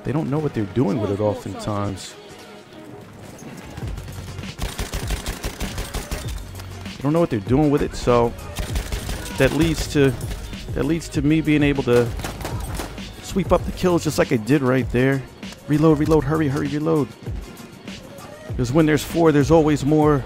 they don't know what they're doing with it oftentimes. They don't know what they're doing with it, so that leads to me being able to sweep up the kills just like I did right there. Reload, reload, hurry, hurry, reload. Because when there's 4, there's always more.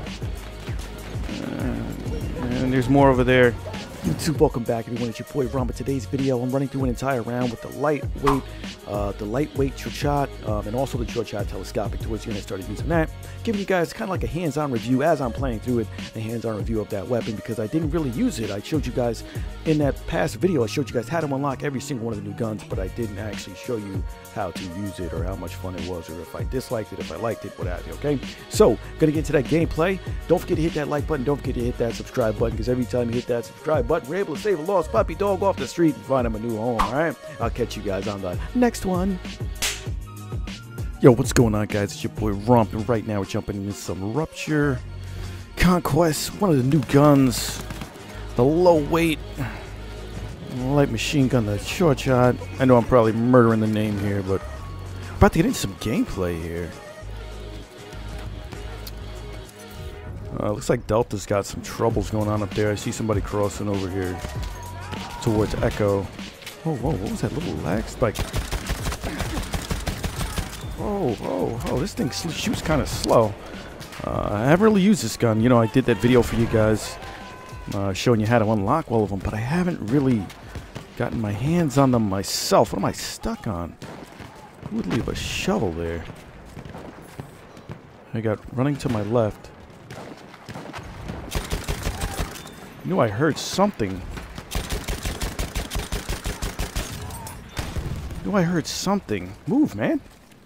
And there's more over there. YouTube, welcome back everyone, it's your boy Ron. But today's video, I'm running through an entire round with the lightweight Chauchat, and also the Chauchat telescopic. Towards the end I started using that, giving you guys kind of like a hands-on review as I'm playing through it, a hands-on review of that weapon, because I didn't really use it. I showed you guys in that past video, I showed you guys how to unlock every single one of the new guns, but I didn't actually show you how to use it or how much fun it was, or if I disliked it, if I liked it, what have you. Okay, so gonna get into that gameplay. Don't forget to hit that like button, don't forget to hit that subscribe button, because every time you hit that subscribe button, we're able to save a lost puppy dog off the street and find him a new home. All right, I'll catch you guys on the next one. Yo, what's going on, guys? It's your boy Rump, and right now we're jumping into some Rupture Conquest, one of the new guns, the low weight light machine gun, the Chauchat. I know I'm probably murdering the name here, but I'm about to get into some gameplay here. Looks like Delta's got some troubles going on up there. I see somebody crossing over here towards Echo. Oh, whoa, what was that little lag spike? Oh, this thing shoots kind of slow. I haven't really used this gun. You know, I did that video for you guys showing you how to unlock all of them, but I haven't really gotten my hands on them myself. What am I stuck on? Who would leave a shovel there? I got running to my left. I knew I heard something. Move, man.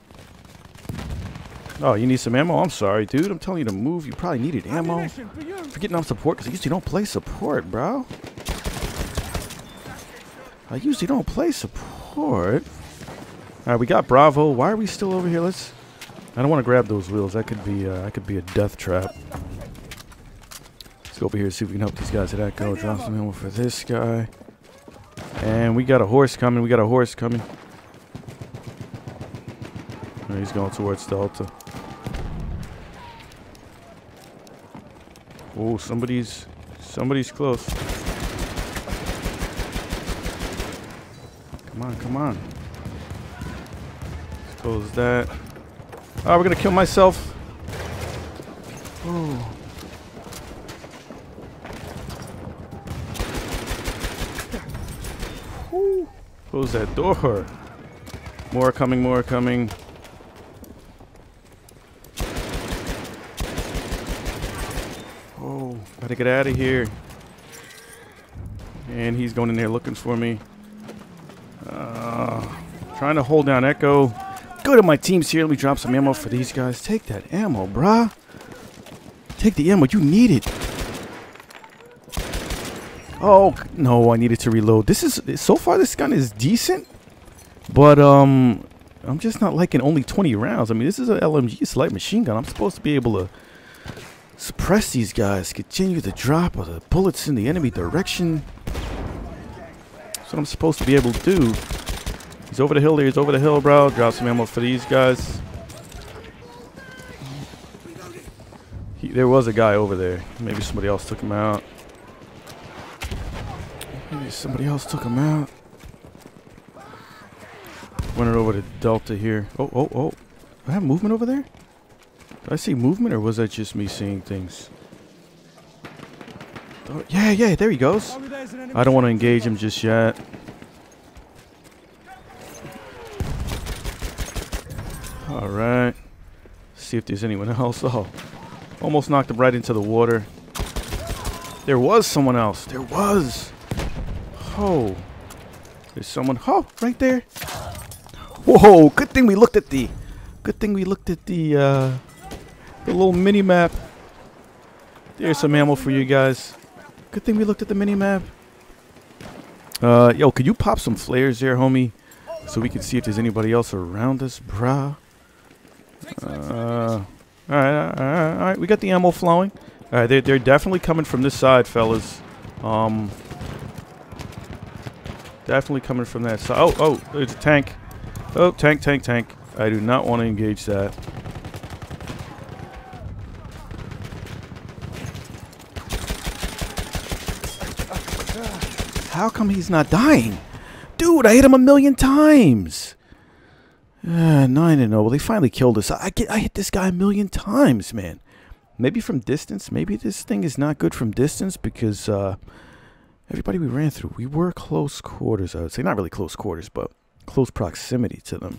Oh, you need some ammo? I'm sorry, dude. I'm telling you to move. You probably needed ammo. Forgetting I'm support, because I usually don't play support, bro. I usually don't play support. Alright, we got Bravo. Why are we still over here? I don't want to grab those wheels. That could be a death trap. Let's go over here and see if we can help these guys at Echo. Drop some ammo for this guy. And we got a horse coming. Oh, he's going towards Delta. Oh, somebody's close. Come on. Let's close that. Oh, we're gonna kill myself. Oh. Woo. Close that door. More coming. Oh, gotta get out of here. And he's going in there looking for me. Trying to hold down Echo. Go to my teams here. Let me drop some ammo for these guys. Take that ammo, brah. Take the ammo. You need it. Oh, no. I needed to reload. So far, this gun is decent. But, I'm just not liking only 20 rounds. I mean, this is an LMG. It's a light machine gun. I'm supposed to be able to suppress these guys. Continue the drop of the bullets in the enemy direction. That's what I'm supposed to be able to do. He's over the hill there. He's over the hill, bro. Drop some ammo for these guys. There was a guy over there. Maybe somebody else took him out. Running over to Delta here. Oh. Do I have movement over there? Did I see movement, or was that just me seeing things? Oh, yeah, there he goes. I don't want to engage him just yet. Alright. See if there's anyone else. Oh, almost knocked him right into the water. There was someone else. There was. Oh. There's someone. Oh, right there. Whoa, good thing we looked at the little mini map. There's some ammo for you guys. Good thing we looked at the mini map. Yo, could you pop some flares there, homie, so we can see if there's anybody else around us, brah? All right. We got the ammo flowing. All right, they're definitely coming from this side, fellas. Definitely coming from that side. Oh, there's a tank. Oh, tank, tank, tank. I do not want to engage that. How come he's not dying? Dude, I hit him 1,000,000 times. 9-0. Well, they finally killed us. I hit this guy 1,000,000 times, man. Maybe from distance. Maybe this thing is not good from distance because everybody we ran through, we were close quarters, I would say. Not really close quarters, but close proximity to them.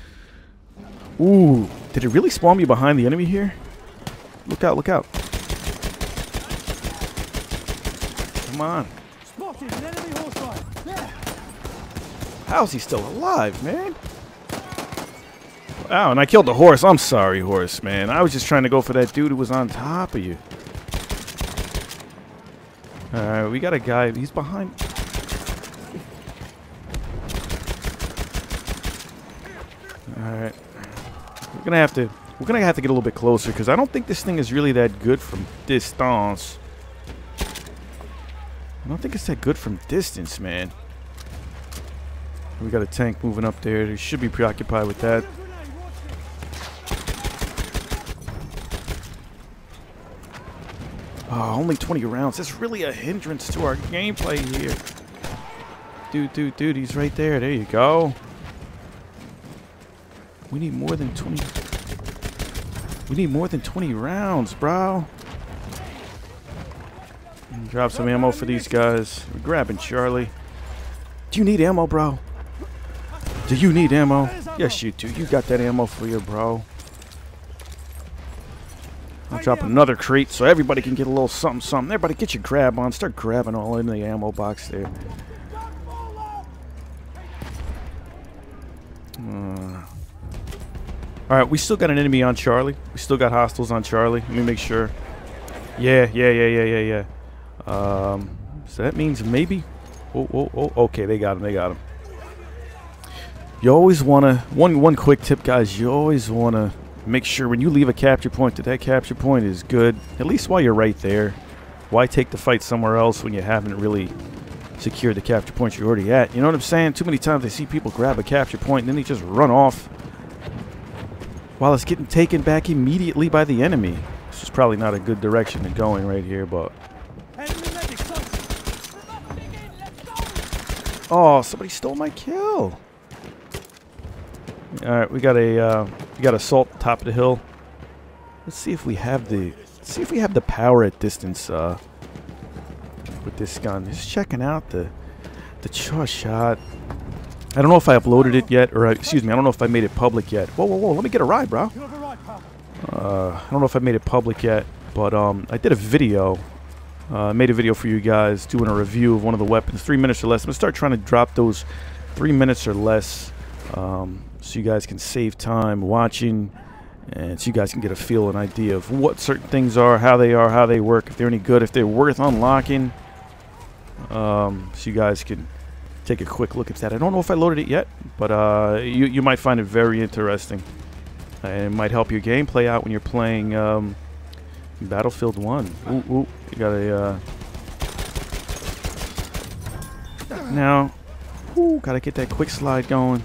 Ooh, did it really spawn me behind the enemy here? Look out, look out. Come on. How's he still alive, man? Wow, and I killed the horse. I'm sorry, horse, man. I was just trying to go for that dude who was on top of you. Alright, we got a guy. He's behind. Alright. We're gonna have to get a little bit closer because I don't think this thing is really that good from distance. I don't think it's that good from distance, man. We got a tank moving up there. They should be preoccupied with that. Oh, only 20 rounds. That's really a hindrance to our gameplay here. Dude, he's right there. There you go. We need more than 20. We need more than 20 rounds, bro. Drop some ammo for these guys. We're grabbing Charlie. Do you need ammo, bro? Do you need ammo? Yes, you do. You got that ammo for you, bro. I'll drop another crate so everybody can get a little something, something. Everybody get your grab on. Start grabbing all in the ammo box there. Alright, we still got an enemy on Charlie. We still got hostiles on Charlie. Let me make sure. Yeah. So that means maybe... Oh, okay, they got him. You always want to... One quick tip, guys. You always want to make sure when you leave a capture point that capture point is good. At least while you're right there. Why take the fight somewhere else when you haven't really secured the capture point you're already at? You know what I'm saying? Too many times I see people grab a capture point and then they just run off while it's getting taken back immediately by the enemy. This is probably not a good direction to going right here, but... Oh, somebody stole my kill. All right, we got assault top of the hill. Let's see if we have the power at distance with this gun. Just checking out the Chauchat. I don't know if I uploaded it yet, or excuse me, I don't know if I made it public yet. Whoa, let me get a ride, bro. I don't know if I made it public yet, but I did a video. Made a video for you guys doing a review of one of the weapons, 3 minutes or less. I'm gonna start trying to drop those 3 minutes or less, so you guys can save time watching, and so you guys can get a feel and idea of what certain things are, how they work, if they're any good, if they're worth unlocking. So you guys can take a quick look at that. I don't know if I loaded it yet, but you might find it very interesting, and it might help your gameplay out when you're playing Battlefield 1. Ooh, you got a now. Gotta get that quick slide going.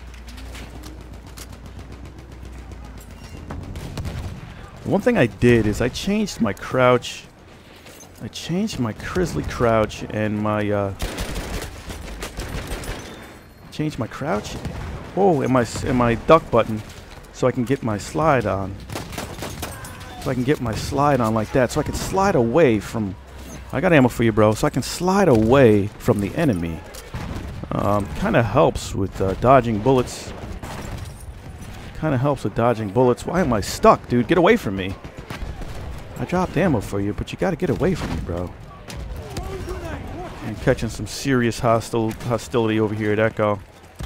One thing I did is I changed my crouch. I changed my Grizzly crouch and my changed my crouch. And my duck button, so I can get my slide on. So I can get my slide on like that. So I can slide away from... I got ammo for you, bro. So I can slide away from the enemy. Kind of helps with dodging bullets. Kind of helps with dodging bullets. Why am I stuck, dude? Get away from me. I dropped ammo for you, but you got to get away from me, bro. I'm catching some serious hostility over here at Echo.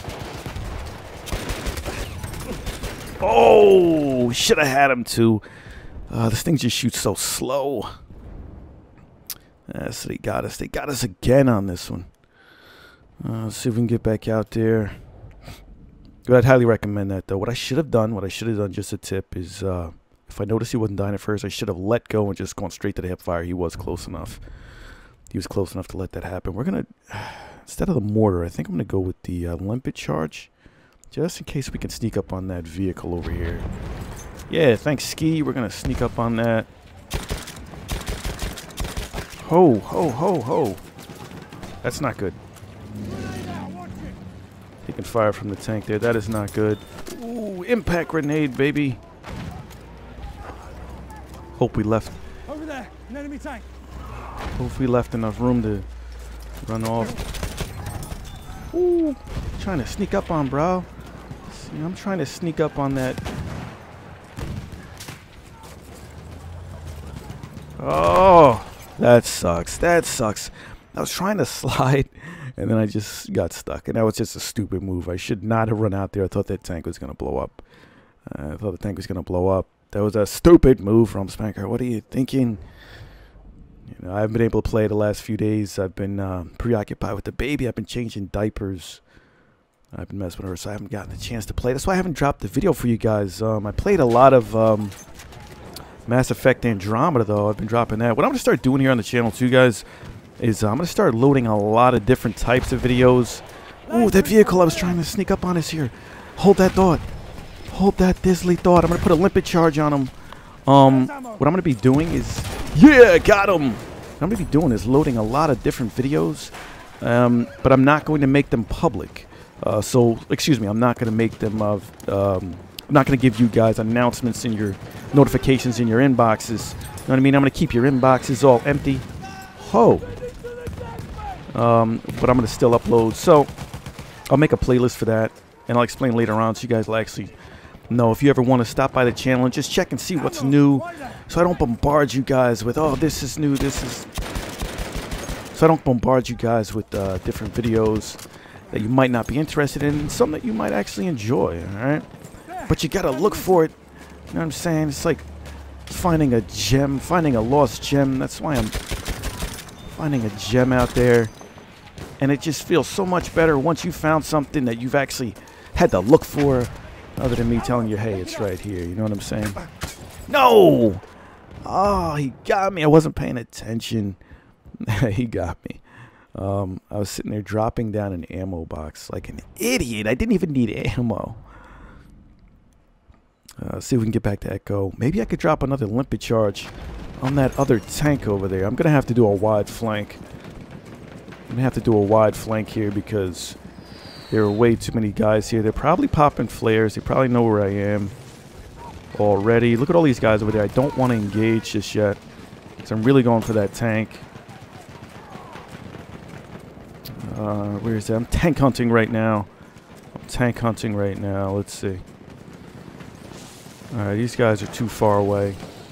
Oh, should have had him too. This thing just shoots so slow. So they got us. They got us again on this one. Let's see if we can get back out there. I'd highly recommend that, though. What I should have done, just a tip, is if I noticed he wasn't dying at first, I should have let go and just gone straight to the hip fire. He was close enough. He was close enough to let that happen. We're going to, instead of the mortar, I think I'm going to go with the limpet charge. Just in case we can sneak up on that vehicle over here. Yeah, thanks, Ski. We're going to sneak up on that. Ho, ho, ho, ho. That's not good. Taking fire from the tank there. That is not good. Ooh, impact grenade, baby. Hope we left. Over there, an enemy tank. Hope we left enough room to run off. Ooh, trying to sneak up on, bro. See, I'm trying to sneak up on that. Oh, that sucks. That sucks. I was trying to slide, and then I just got stuck. And that was just a stupid move. I should not have run out there. I thought that tank was going to blow up. That was a stupid move from Spanker. What are you thinking? You know, I haven't been able to play the last few days. I've been preoccupied with the baby. I've been changing diapers. I've been messing with her, so I haven't gotten a chance to play. That's why I haven't dropped the video for you guys. I played a lot of Mass Effect Andromeda, though. I've been dropping that. What I'm going to start doing here on the channel, too, guys, is I'm going to start loading a lot of different types of videos. Ooh, that vehicle I was trying to sneak up on is here. Hold that thought. Hold that Disley thought. I'm going to put a limpet charge on him. What I'm going to be doing is... Yeah, got him! What I'm going to be doing is loading a lot of different videos, but I'm not going to make them public. Excuse me, I'm not going to make them... I'm not going to give you guys announcements in your notifications in your inboxes. You know what I mean? I'm going to keep your inboxes all empty. Ho! But I'm going to still upload. So, I'll make a playlist for that, and I'll explain later on so you guys will actually know if you ever want to stop by the channel and just check and see what's new, so I don't bombard you guys with, oh, this is new, this is... So I don't bombard you guys with different videos that you might not be interested in, and some that you might actually enjoy, alright? But you gotta look for it, you know what I'm saying? It's like finding a gem, finding a lost gem. That's why I'm finding a gem out there. And it just feels so much better once you found something that you've actually had to look for, other than me telling you, hey, it's right here. You know what I'm saying? No! Oh, he got me. I wasn't paying attention. He got me. I was sitting there dropping down an ammo box like an idiot. I didn't even need ammo. See if we can get back to Echo. Maybe I could drop another limpet charge on that other tank over there. I'm going to have to do a wide flank. I'm going to have to do a wide flank here because there are way too many guys here. They're probably popping flares. They probably know where I am already. Look at all these guys over there. I don't want to engage just yet because I'm really going for that tank. Where is that? I'm tank hunting right now. Let's see. Alright, these guys are too far away.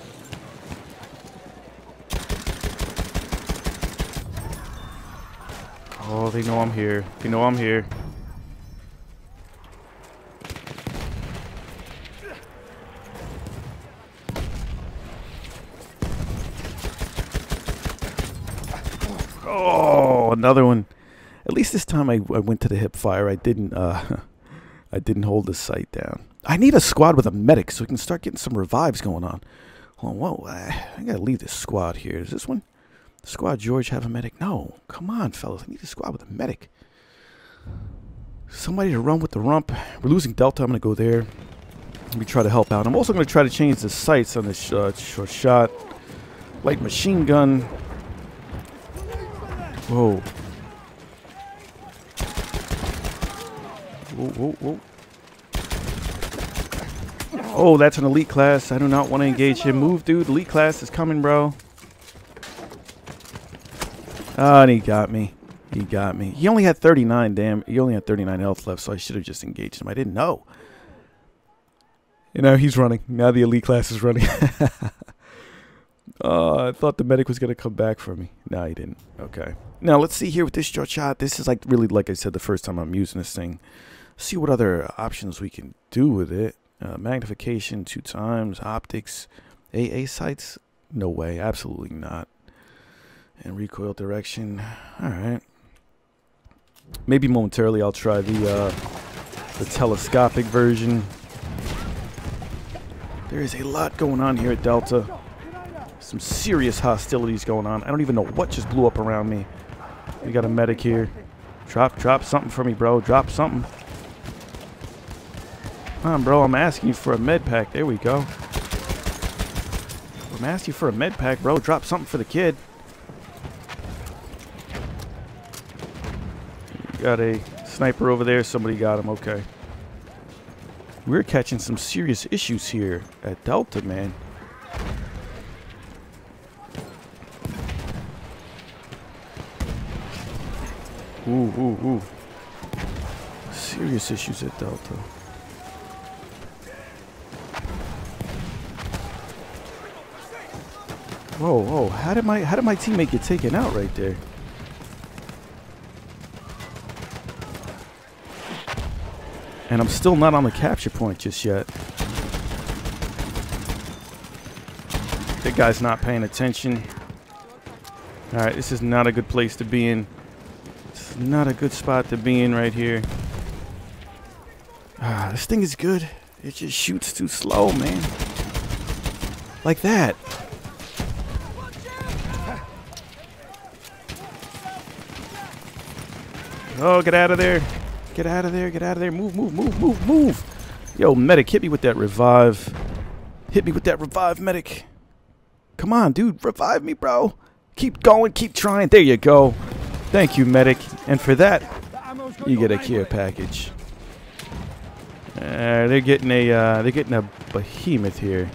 Oh, they know I'm here. They know I'm here. Oh, another one. At least this time I went to the hip fire. I didn't hold the sight down. I need a squad with a medic so we can start getting some revives going on. Hold on, whoa, I gotta leave this squad here. Does this one, Squad George, have a medic? No, come on, fellas. I need a squad with a medic. Somebody to run with the rump. We're losing Delta. I'm gonna go there. Let me try to help out. I'm also gonna try to change the sights on this Chauchat light machine gun. Whoa. Whoa, whoa, whoa. Oh, that's an elite class. I do not want to engage him. Move, dude. Elite class is coming, bro. Oh, and he got me. He got me. He only had 39, damn. He only had 39 health left, so I should have just engaged him. I didn't know. You know, he's running. Now the elite class is running. I thought the medic was going to come back for me. No, he didn't. Okay. Now, let's see here with this Chauchat. This is like really, like I said, the first time I'm using this thing. See what other options we can do with it. Magnification 2 times, optics, AA sights, no way, absolutely not. And recoil direction, all right. Maybe momentarily I'll try the telescopic version. There is a lot going on here at Delta. Some serious hostilities going on. I don't even know what just blew up around me. We got a medic here. Drop something for me, bro. Drop something. Come on, bro. I'm asking you for a med pack. There we go. I'm asking you for a med pack, bro. Drop something for the kid. Got a sniper over there. Somebody got him. Okay. We're catching some serious issues here at Delta, man. Ooh, ooh, ooh. Serious issues at Delta. Whoa, whoa. How did my teammate get taken out right there? And I'm still not on the capture point just yet. That guy's not paying attention. Alright, this is not a good place to be in. It's not a good spot to be in right here. Ah, this thing is good. It just shoots too slow, man. Like that. Oh, get out of there. Get out of there, get out of there. Move, move, move, move, move. Yo, medic, hit me with that revive. Hit me with that revive, medic. Come on, dude, revive me, bro. Keep going, keep trying. There you go. Thank you, medic. And for that, you get a care package. They're getting a behemoth here.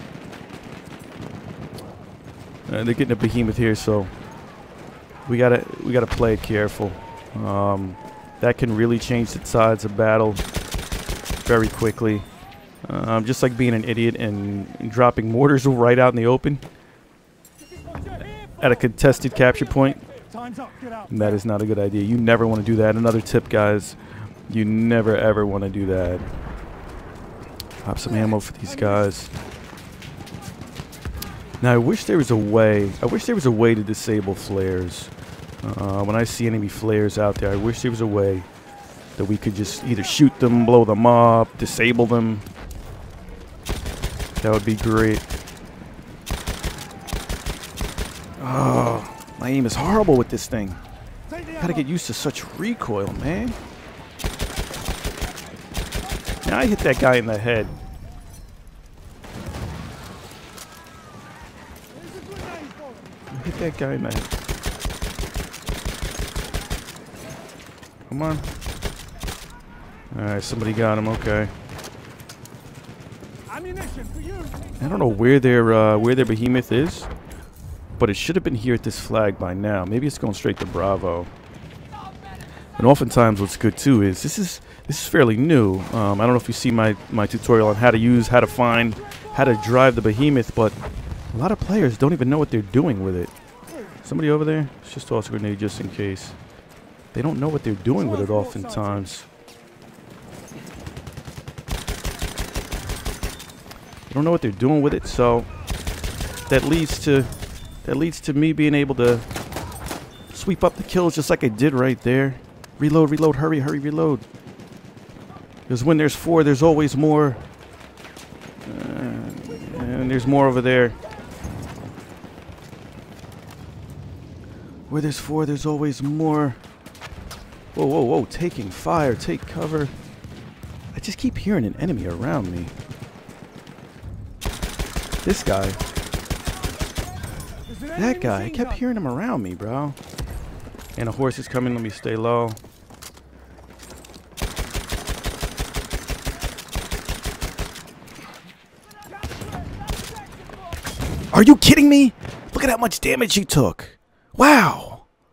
They're getting a behemoth here, so we gotta play it careful. That can really change the sides of battle very quickly. Just like being an idiot and dropping mortars right out in the open at a contested capture point. That is not a good idea. You never want to do that. Another tip, guys. You never ever want to do that. Pop some ammo for these guys. Now I wish there was a way. I wish there was a way to disable flares. When I see enemy flares out there, I wish there was a way that we could just either shoot them, blow them up, disable them. That would be great. Oh, my aim is horrible with this thing. Gotta get used to such recoil, man. Now I hit that guy in the head. I hit that guy in the head. Come on. Alright, somebody got him, okay. I don't know where their behemoth is, but it should have been here at this flag by now. Maybe it's going straight to Bravo. And oftentimes what's good too is this is fairly new. I don't know if you see my tutorial on how to find, how to drive the behemoth, but a lot of players don't even know what they're doing with it. Somebody over there? Let's just toss a grenade just in case. They don't know what they're doing with it oftentimes. They don't know what they're doing with it, so that leads to me being able to sweep up the kills just like I did right there. Reload, reload, hurry, hurry, reload. Because when there's 4, there's always more. And there's more over there. Where there's 4, there's always more. Whoa, whoa, whoa, taking fire, take cover. I just keep hearing an enemy around me. This guy. That guy, I kept hearing him around me, bro. And a horse is coming, let me stay low. Are you kidding me? Look at how much damage he took. Wow.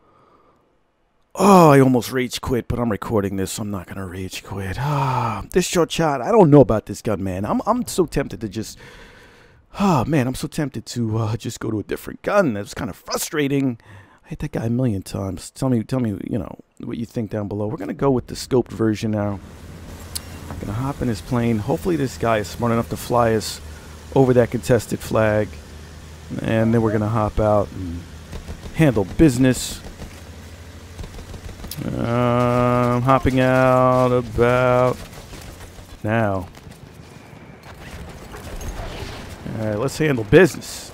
Oh, I almost rage quit, but I'm recording this, so I'm not gonna rage quit. Ah, this Chauchat, I don't know about this gun, man. I'm so tempted to just, man, I'm so tempted to just go to a different gun. That's kind of frustrating. I hit that guy a million times. Tell me, you know, what you think down below. We're gonna go with the scoped version now. I'm gonna hop in his plane. Hopefully, this guy is smart enough to fly us over that contested flag, and then we're gonna hop out and handle business. I'm hopping out about now. Alright, let's handle business.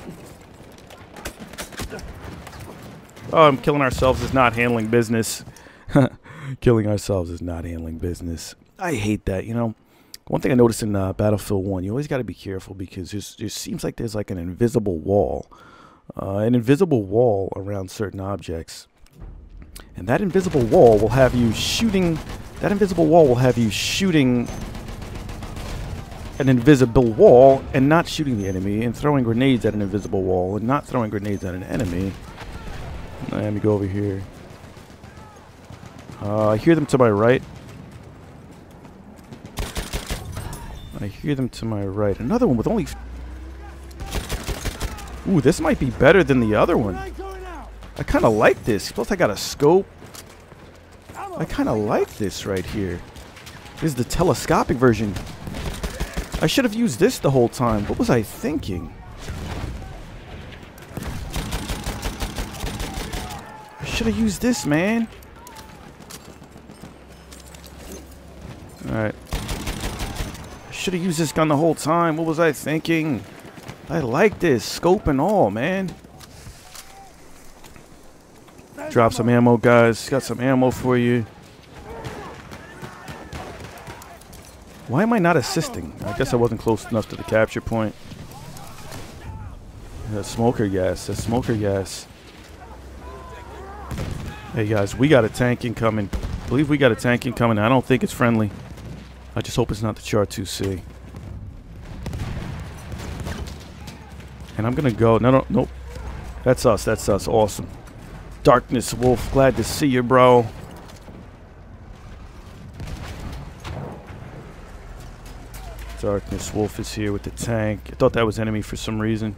Oh, killing ourselves is not handling business. Killing ourselves is not handling business. I hate that, you know. One thing I noticed in Battlefield 1, you always got to be careful because there seems like there's like an invisible wall around certain objects. And that invisible wall will have you shooting, an invisible wall and not shooting the enemy, and throwing grenades at an invisible wall and not throwing grenades at an enemy. Let me go over here. I hear them to my right. Another one with only... Ooh, this might be better than the other one. I kind of like this. Plus I got a scope. I kind of like this right here. This is the telescopic version. I should have used this the whole time. What was I thinking? I should have used this, man. Alright. I should have used this gun the whole time. What was I thinking? I like this. Scope and all, man. Drop some ammo, guys. Got some ammo for you. Why am I not assisting? I guess I wasn't close enough to the capture point. That's smoker gas. That's smoker gas. Hey, guys, we got a tank incoming. I believe we got a tank incoming. I don't think it's friendly. I just hope it's not the Char-2C. And I'm going to go. No, nope. That's us. That's us. Awesome. Darkness Wolf, glad to see you, bro. Darkness Wolf is here with the tank. I thought that was enemy for some reason.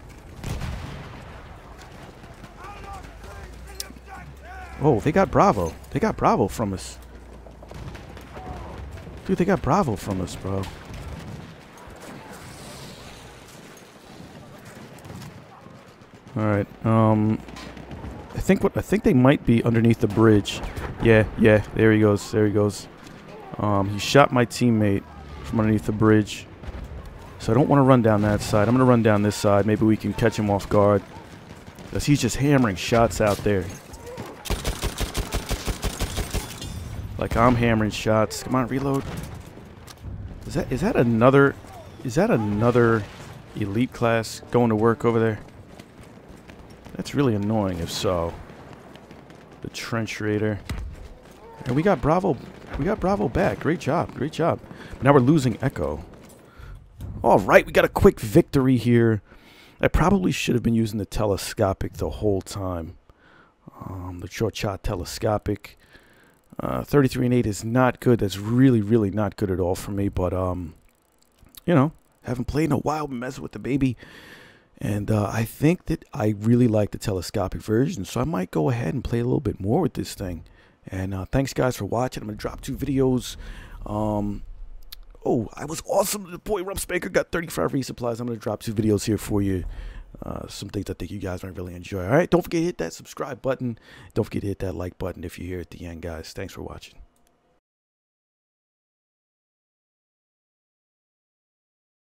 Oh, they got Bravo. They got Bravo from us. Dude, they got Bravo from us, bro. Alright, I think they might be underneath the bridge. Yeah, there he goes. He shot my teammate from underneath the bridge. So I don't want to run down that side. I'm going to run down this side. Maybe we can catch him off guard. Because he's just hammering shots out there. Like I'm hammering shots. Come on, reload. Is that another elite class going to work over there? That's really annoying if so. The trench raider. And we got Bravo. We got Bravo back. Great job. But now we're losing Echo. Alright, we got a quick victory here. I probably should have been using the telescopic the whole time. The Chauchat telescopic. 33 and 8 is not good. That's really not good at all for me. But, you know, haven't played in a while. Been messing with the baby. And I think that I really like the telescopic version, so I might go ahead and play a little bit more with this thing. And thanks, guys, for watching. I'm going to drop 2 videos. Oh, I was awesome. The boy Rumpspanker got 35 resupplies. I'm going to drop 2 videos here for you. Some things I think you guys might really enjoy. All right, don't forget to hit that subscribe button. Don't forget to hit that like button if you're here at the end, guys. Thanks for watching.